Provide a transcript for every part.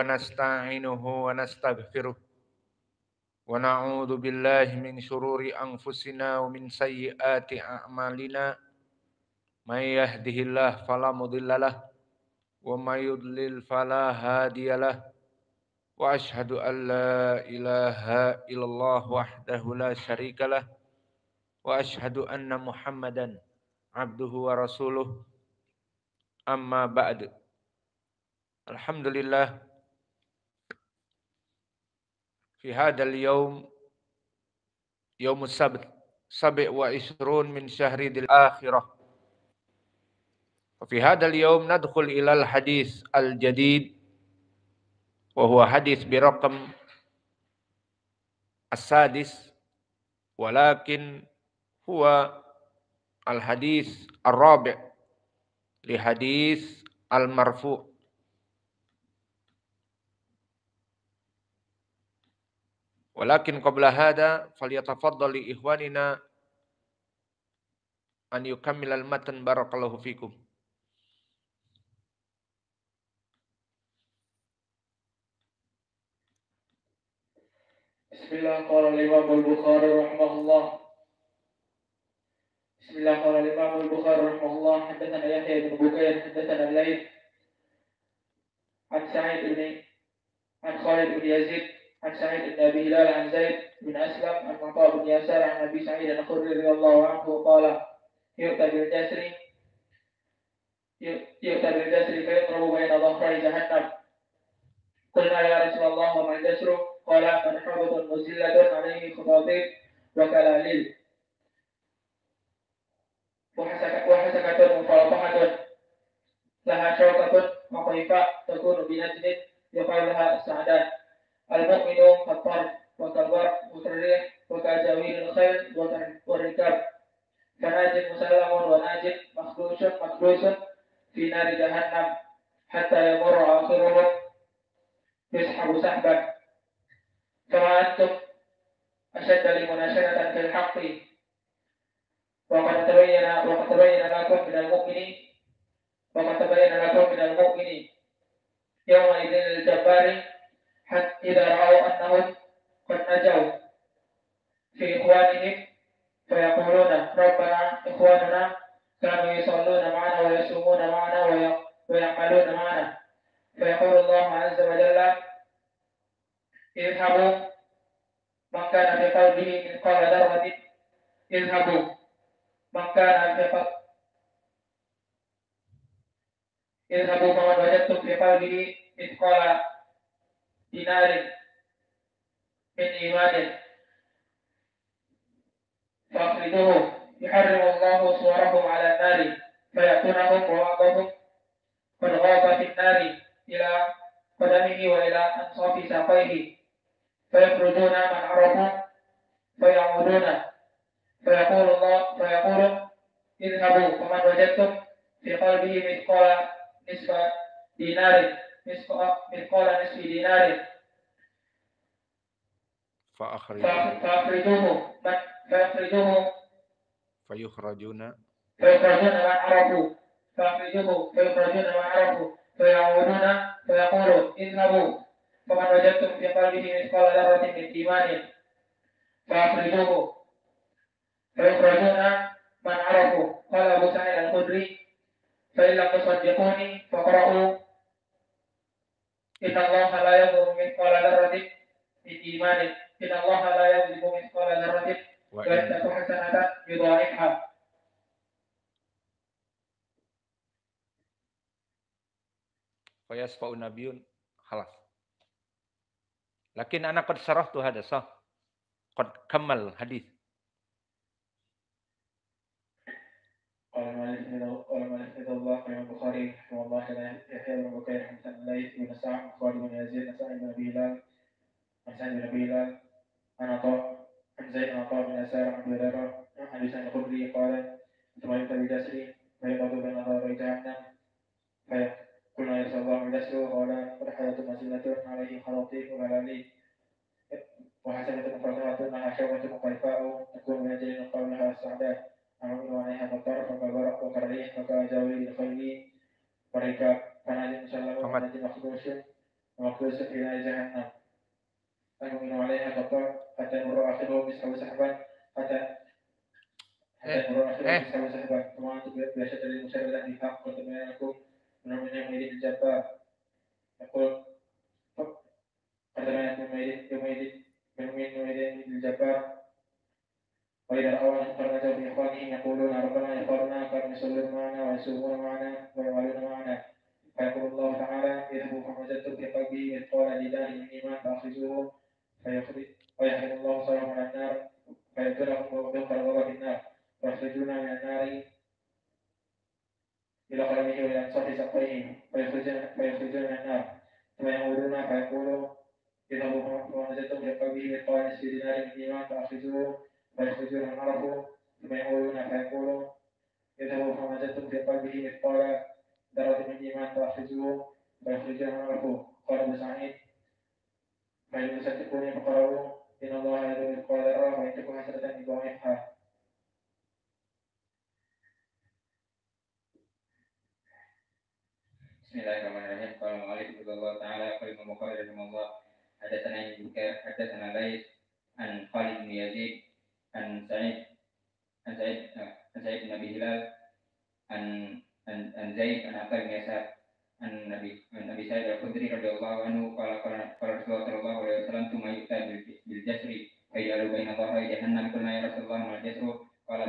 ونستعينه ونستغفره ونعوذ بالله من شرور أنفسنا ومن سيئات أعمالنا من يهده الله فلا مضل له ومن يضلل فلا هادي له وأشهد أن لا إله إلا الله وحده لا شريك له وأشهد أن محمدا عبده ورسوله أما بعد. Alhamdulillah, fi hadal yawm, yawmus sabt, 27 min syahri dil akhirah. Fi hadal yawm nadkhul ilal hadis al-jadid, wa huwa hadis bi raqam as-sadis, walakin huwa al-hadis ar-rabi' li hadis al-marfu'. Walakin qabla hada falyatafaddal li ikhwanina an yukammil al-matan barakallahu fikum. Bismillah qala al-Imam al-Bukhari rahimahullah. Bismillah qala al-Imam al-Bukhari rahimahullah. Haddatsana Yahya bin Bukayr, haddatsana Al-Layth an Sa'id an Khalid bin Yazid an Sa'id bin Abi Hilal an Zaid bin Aslam an Atha bin Yasar an Abi Sa'id al-Khudri radhiyallahu anhu qala yu'ta bil jasri fa yatrabu bayna dhahri jahannam. Qulna ya Rasulullah wa ma al-jasru qala marhabatun muzillatun alayhi khatatib wa kalalil wa hasakatun mufalafahatun laha syawkatun wa qayfa takunu binajnin yuqalu laha sa'dan. Al-mu'minu khattar wa kabar mutarrih wa kajawil al-khair wa rikab fanajin musallamun wa najin makhdusun fi nari jahannam hatta yamurru akhiruhum yushabu sahban kama antum ashadda li munashadatan fil haqqi wa qad tabayyana lakum min al-mu'minin yawma idhin al-jabbari hatta idha ra'aw annahum qad najaw fi ikhwanihim fayaquluna rabbana ikhwanuna kanu yusalluna ma'ana wa yasumuna ma'ana wa ya'maluna ma'ana fayaqulu Allah 'azza wa jalla idhabu man kana fi qalbihi mithqala dharratin idhabu man wajadtum fi qalbihi mithqala dinarin min imanin fa'khriduhu yuharrimu Allahu suwarahum 'ala an-nari fayatunahum wa ba'dahum qad ghaba fi an-nari ila qadamihi wa ila ansafi saqaihi fayakhrujuna man 'arafu faya'uduna fayaqulu idhabu faman wajadtum fi qalbihi mithqala nisfi dinarin fayukhrajuna man 'arafu faya'uduna fayaqulu idhabu faman wajadtum fi qalbihi mithqala dharratin min imanin fayukhrajuna man 'arafu. Qala Abu Sa'id al-Khudri fa in lam tusaddiquni faqra'u inna Allaha la yadhlimu mithqala dharratin min imanin inna Allaha la yadhlimu mithqala dharratin wa in taku hasanatan yudha'ifha. Fa yasfa'u nabiyyun khalas. Lakin ana qad sarahtu hada sah. Qad kammal hadis. Qala Malik Allah Imam Bukhari rahimahullah Yahya bin Bukayr haddatsana Layth bin Sa'd Khalid bin Yazid Sa'id bin Abi Hilal an Zaid bin Atha bin Yasar an Abi Hurairah an Abi Sa'id al-Khudri qala thumma yu'ta bi jasri fa yaqadu bayna dhahri jahannam fa qulna ya Rasulullah al-jasru qala hayatun mazilatun alayhi khalatib wa lalali wa hasanatun mufradahatun laha syawkatun qayfa'u takunu min ajrin qawlaha sa'dah Amin wa alaiha bakar wa karih wa kajawi bil khayli wa rikab fanajin sallallahu wa najin makhdusun wa ومقدوسة في نار جهنم فيؤمن عليها حتى يمر آخره يسحب سحبا حتى يمر آخره يسحب سحبا ثم أنتم بأشد المشردة في حق وتبين لكم من يومئذ الجبار يقول فتبين يومئذ الجبار وإذا رأوا أنهم نجوا بإخوانهم يقولون ربنا إخواننا كانوا يصلون معنا ويصومون معنا ويعملون معنا فيقول الله تعالى اذهبوا فما وجدتم في قلبه مثقال ذرة من إيمان فأخرجوه ويحرم الله صلهم على النار فيدخلهم ويدخل الله في النار ويخرجون من النار إلى قلمه وإلى أنصاف ساقيه فيخرجون من النار ثم يعودون فيقولوا اذهبوا فما وجدتم في قلبه مثقال نصف دينار من إيمان فأخرجوه فيخرجون من عرفه ثم يقولون فيقولوا اذهبوا فما وجدتم في قلبه مثقال ذرة من إيمان فأخرجوه فيخرجون من عرفه قال ابن سعيد فإن يصدقوني فقرأوا إن الله يدعو مثقال ذرة وإن تكن حسنة يضاعفها. بسم الله الرحمن الرحيم. قال المؤلف رحمه الله تعالى قال ابن البخاري رحمه الله حدثنا ليث عن خالد بن يزيد عن سعيد بن ابي هلال عن زيد عن عطاء بن يسار عن ابي سعيد الخدري رضي الله عنه قال رسول الله صلى الله عليه وسلم ثم يؤتى بالجسر فيجعل بين ظهري جهنم قلنا يا رسول الله ما الجسر قال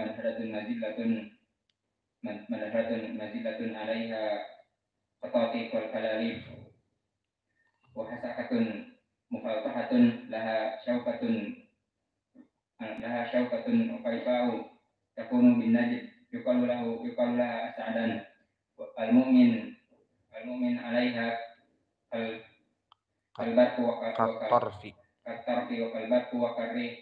منهرة عليها قطاطيف والكلاليب وحسكة مفلطحة لها شوكة وقيفاء تكون بالنجد يقال لها أسعدان المؤمن عليها كالبرق كالطرف وكالبرق وكالريح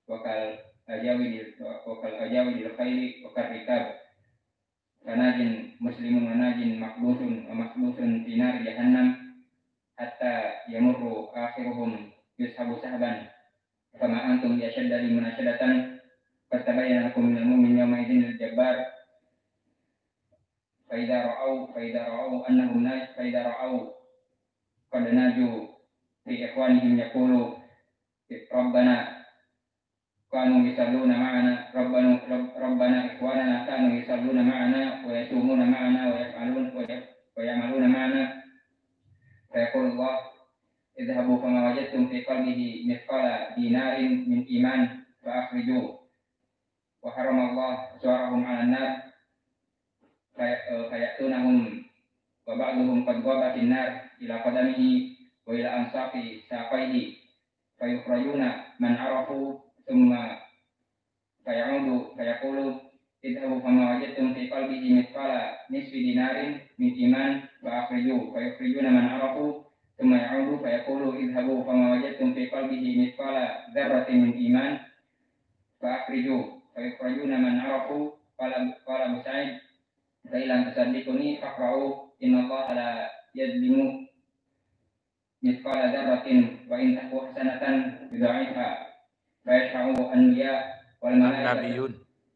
وكالأجاود الخيل وكالركاب فناج مسلم وناج ومحبوس في نار جهنم حتى يمر آخرهم يسحب سحبا فما أنتم بأشد لي مناشدة قد تبين لكم من المؤمن يومئذ الجبار فإذا رأوا قد ناجوا في إخوانهم يقولوا ربنا كانوا يصلون معنا ربنا إخواننا كانوا يصلون معنا ويصومون معنا ويعملون معنا فيقول الله اذهبوا فما وجدتم في قلبه مثقال دينار من إيمان فأخرجوه وحرم الله سوارهم على النار فيأتونهم وبعضهم قد غاب في النار إلى قدمه وإلى أنصاف ساقيه فيخرجون من عرفوا ثم فيقول اذهبوا فما وجدتم في قلبه مثقال نصف دينار من إيمان فأخرجوه فيخرجون من عرفوا ثم يعود فيقول اذهبوا فما وجدتم في قلبه مثقال ذرة من إيمان فأخرجوه فيخرجون من عرفوا قال أبو سعيد فإن لم تصدقوني فاقرأوا إن الله لا يظلم مثقال ذرة وإن تك حسنة يضاعفها فيشفع الأنبياء والملائكة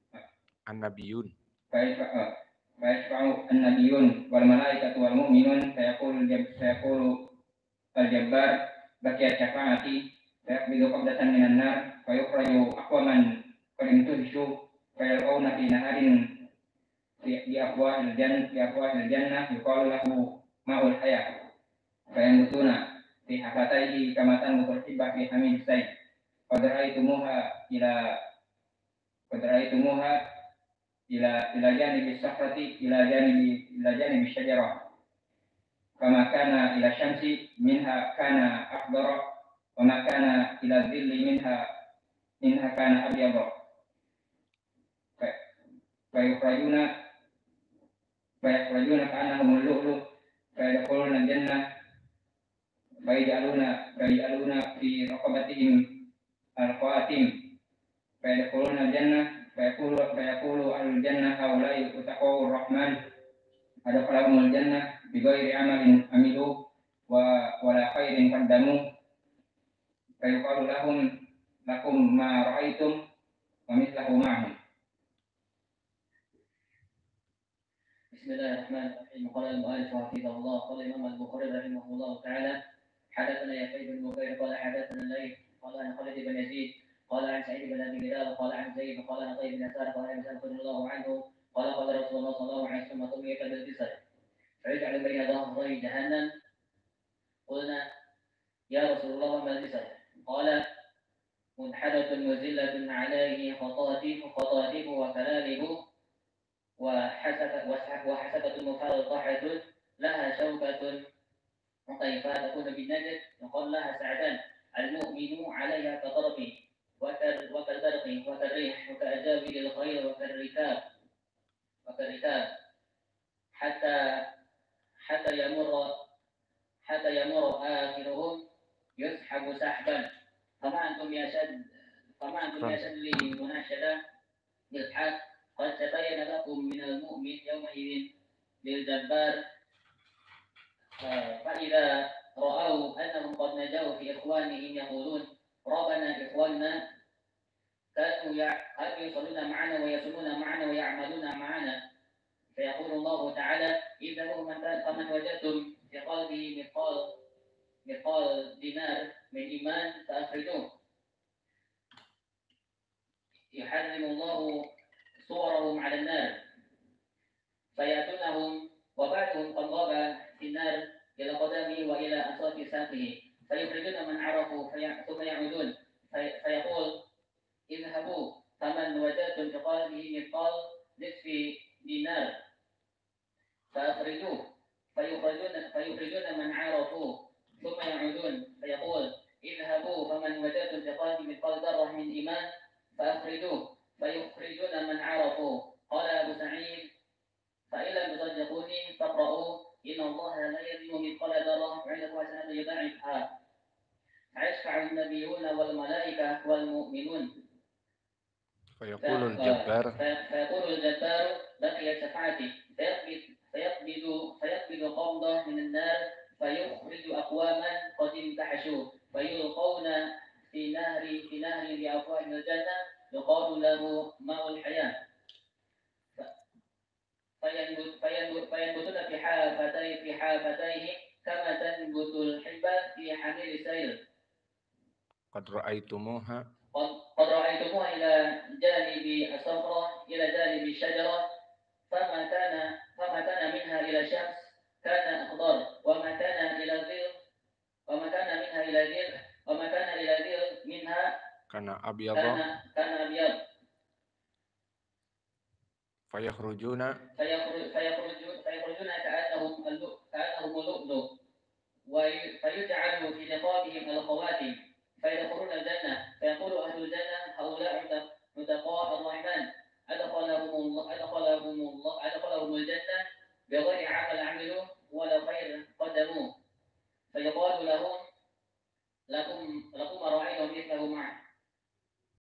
فيشفع النبيون والملائكة والمؤمنون فيقول الجبار بكي شفاعتي فيقبض قبضة من النار فيخرج أقواما قد انتهشوا فيلقون في نهر بأفواه الجنة يقال له ماء الحياة فينبتون في حفتيه كما تنبت الحبة في حميم السيف قد رأيتموها إلى جانب الصخرة إلى جانب الشجرة فما كان إلى الشمس منها كان أخضر وما كان إلى الظل منها كان أبيض فيخرجون كأنهم اللؤلؤ فيدخلون الجنة فيجعلون في رقبتهم الخواتم فيدخلون الجنة فيقول أهل الجنة هؤلاء أتقوا الرحمن أدخلهم الجنة بغير عمل عملوا ولا خير قدموا فيقال لكم ما رأيتم ومثله معهم. بسم الله الرحمن الرحيم. قال المؤلف حفظه الله قال الإمام البخاري رحمه الله تعالى حدثنا يحيى بن بكير قال حدثنا الليث قال عن خالد بن يزيد قال عن سعيد بن ابي هلال قال عن زيد قال عن طيب بن يسار قال عن انس رضي الله عنه قال قال رسول الله صلى الله عليه وسلم طمية بالجسر فيجعل بين ظهري جهنم. قلنا يا رسول الله وما الجسر؟ قال منحدة مزلة عليه خطاطيف وكلالب وحسبة مفرطحة لها شوكة مطيفة تكون بالنجد يقال لها سعدان المؤمن عليها كطرف وكالبرق وكالريح وكأجاود الخيل وكالركاب حتى يمر آخرهم يسحب سحبا. فما أنتم يا شد لمناشدة بالحق قد تبين لكم من المؤمن يومئذ للجبار. فإذا رأوا أنهم قد نجوا في إخوانهم يقولون ربنا إخواننا كانوا يصلون معنا ويصومون معنا ويعملون معنا. فيقول الله تعالى اذهبوا فمن وجدتم في قلبه مثقال دينار من إيمان فأخرجوه. يحرم الله صورهم على النار فيأتونهم وبعضهم قد غاب في النار إلى قدمه وإلى أنصاف ساقه فيخرجون من عرفوا ثم يعودون فيقول اذهبوا فمن وجدتم في قلبه مثقال نصف دينار فأخرجوه فيخرجون من عرفوه ثم يعودون فيقول اذهبوا فمن وجدتم في قلبه مثقال ذرة من إيمان فأخرجوه فيخرجون من عرفوه. قال أبو سعيد فإن لم تصدقوني فاقرؤوا إن الله لا يظلم مثقال ذرة وعنده حسنة يضاعفها فيشفع النبيون والملائكة والمؤمنون. فيقول الجبار بقيت شفاعتي فيقبض قبضة من النار فيخرج أقواما قد انتحشوا فيلقون في نهر بأفواه الجنة يقال له ماء الحياة فينبتون في حافتيه كما تنبت الحبة في حميل السيل. قد رأيتموها إلى جانب الصخرة إلى جانب الشجرة فما كان منها إلى الشمس كان أخضر وما كان إلى ذل منها كان أبيض. فيخرجون كأنهم اللؤلؤ فيجعل في رقابهم الخواتم فيدخلون الجنة فيقول أهل الجنة هؤلاء متقاء الرحمن أدخلهم الجنة بغير عمل عملوا ولا خير قدموه فيقال لهم لكم رأيتم مثله